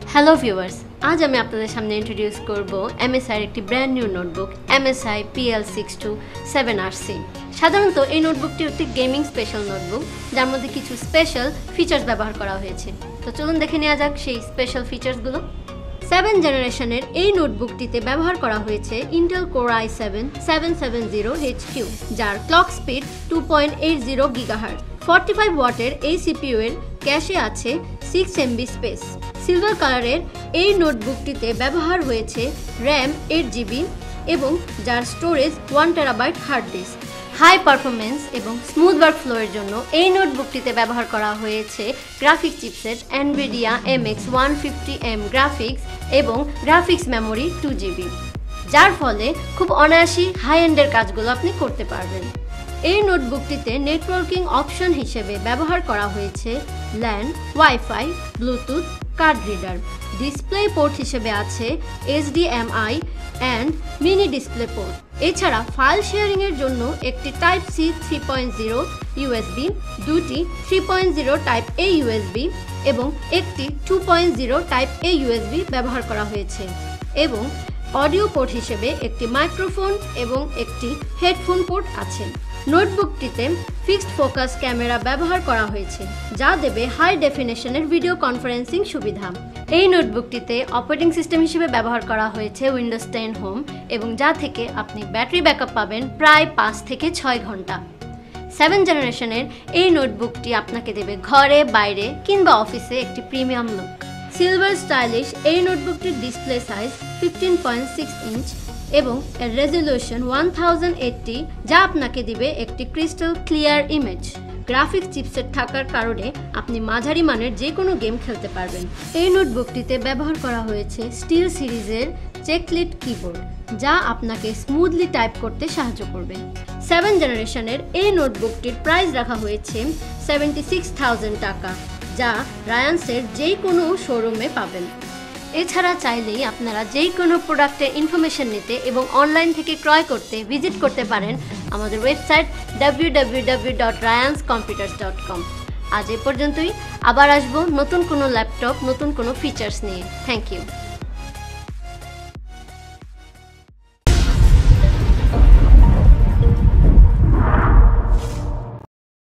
Hello viewers, আজ আমি আপনাদের সামনে ইন্ট্রোডিউস করব এমএসআইয়ের একটি brand new notebook MSI PL62-7RC। সাধারণত এই নোটবুকটি একটি গেমিং স্পেশাল নোটবুক, যার মধ্যে কিছু স্পেশাল ফিচার্স ব্যবহার করা হয়েছে। তো চলুন দেখে নেওয়া যাক সেই স্পেশাল ফিচার্সগুলো। 7 জেনারেশনের এই নোটবুকটিতে ব্যবহার করা হয়েছে ইন্টেল Core i7-7700HQ, যার ক্লক স্পিড 2.80 GHz। 45 ওয়াটের এই CPU এর ক্যাশে আছে 6 MB স্পেস। সিলভার কালারের এই নোটবুকটিতে ব্যবহার হয়েছে RAM 8GB এবং যার storage 1 TB hard disk. High performance এবং স্মুথ ওয়ার্কফ্লোয়ের জন্য এই নোটবুকটিতে ব্যবহার করা হয়েছে graphics chipset NVIDIA MX 150M graphics এবং গ্রাফিক্স মেমোরি 2GB, যার ফলে খুব অনায়াসী হাই এন্ডের কাজগুলো আপনি করতে পারবেন। এই নোটবুকটিতে নেটওয়ার্কিং অপশন হিসেবে ব্যবহার করা হয়েছে LAN, wifi, Bluetooth, card reader. Display port হিসেবে আছে HDMI and mini display port. এছাড়া ফাইল শেয়ারিংয়ের জন্য একটি Type-C 3.0 USB, দুটি 3.0 Type-A USB এবং একটি 2.0 Type-A USB ব্যবহার করা হয়েছে এবং অডিও পোর্ট হিসেবে একটি মাইক্রোফোন এবং একটি হেডফোন পোর্ট আছে। নোটবুকটিতে ফিক্সড ফোকাস ক্যামেরা ব্যবহার করা হয়েছে, যা দেবে হাই ডেফিনেশনের ভিডিও কনফারেন্সিং সুবিধা। এই নোটবুকটিতে অপারেটিং সিস্টেম হিসেবে ব্যবহার করা হয়েছে Windows 10 হোম এবং যা থেকে আপনি ব্যাটারি ব্যাকআপ পাবেন প্রায় 5 থেকে 6 ঘন্টা। 7 জেনারেশনের এই নোটবুকটি আপনাকে দেবে ঘরে, বাইরে কিংবা অফিসে একটি প্রিমিয়াম লুক। সিলভার স্টাইলিশ এই নোটবুকটির ডিসপ্লে সাইজ 15.6 ইঞ্চ এবং এর রেজলিউশন 1080, যা আপনাকে দিবে একটি crystal clear image. Graphics chipset থাকার কারণে আপনি মাঝারি মানের যে কোনো গেম খেলতে পারবেন। এই নোটবুকটিতে ব্যবহার করা হয়েছে স্টিল সিরিজের চেকলিট কিবোর্ড, যা আপনাকে স্মুথলি টাইপ করতে সাহায্য করবে। 7 জেনারেশনের এই নোটবুকটির প্রাইস রাখা হয়েছে 76,000 টাকা, যা রায়ান্সের যে কোনো শোরুমে পাবেন। এছাড়া চাইলেই আপনারা যে কোনো প্রোডাক্টের ইনফরমেশন নিতে এবং অনলাইন থেকে ক্রয় করতে ভিজিট করতে পারেন আমাদের ওয়েবসাইট www.ryanscomputers.com। আজ এ পর্যন্তই, আবার আসবো নতুন কোনো ল্যাপটপ, নতুন কোনো ফিচার্স নিয়ে। Thank you.